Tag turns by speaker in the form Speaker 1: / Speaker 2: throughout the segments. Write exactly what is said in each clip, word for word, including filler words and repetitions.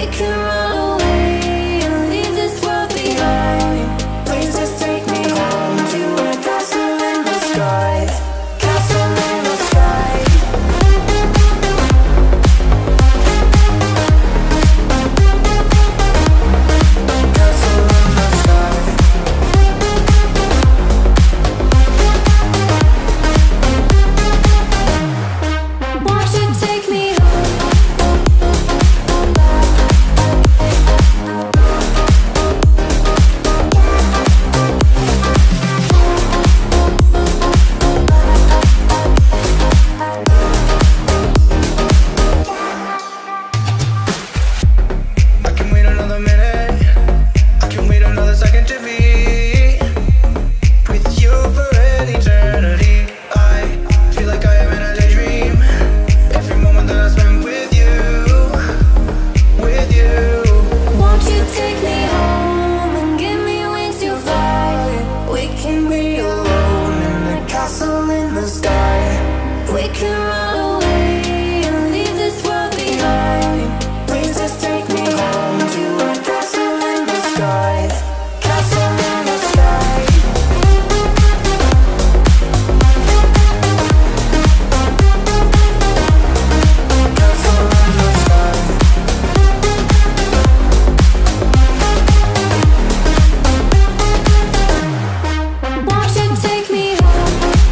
Speaker 1: can run away and leave this world behind. Please just take me home to a castle in the sky. Castle in the sky. Castle in the sky. Won't you take me home? I can wait another minute. I can wait another second to be with you for an eternity. I feel like I am in a daydream. Every moment that I spend with you, with you. Won't you take me home and give me wings to fly? We can be alone in the castle in the sky. We can run away and leave this world behind. Please just take me home to a castle in the sky. Castle in the sky. Castle in the sky. Won't you take me home?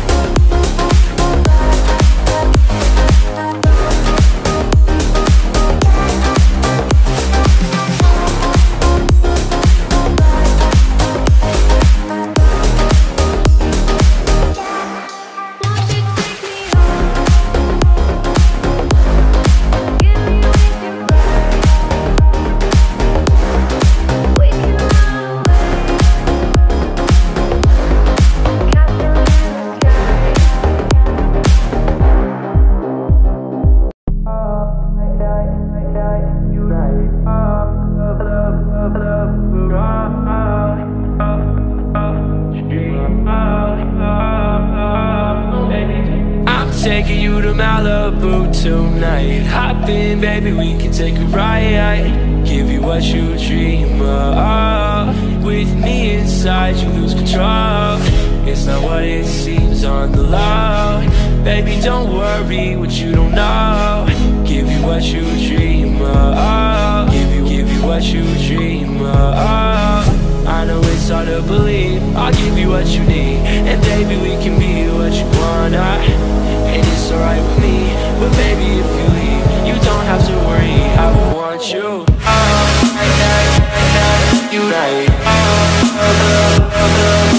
Speaker 1: I'm taking you to Malibu tonight. Hop in, baby, we can take a ride. Give you what you dream of. With me inside, you lose control. It's not what it seems on the low. Baby, don't worry what you don't know. Give you what you dream of. Give you, give you what you dream of. I know it's hard to believe. I'll give you what you need, and baby, we can be what you wanna. And it's alright with me, but baby, if you leave, you don't have to worry. I want you. Oh, I, I, I, I, you right. Oh, oh, oh, oh, oh.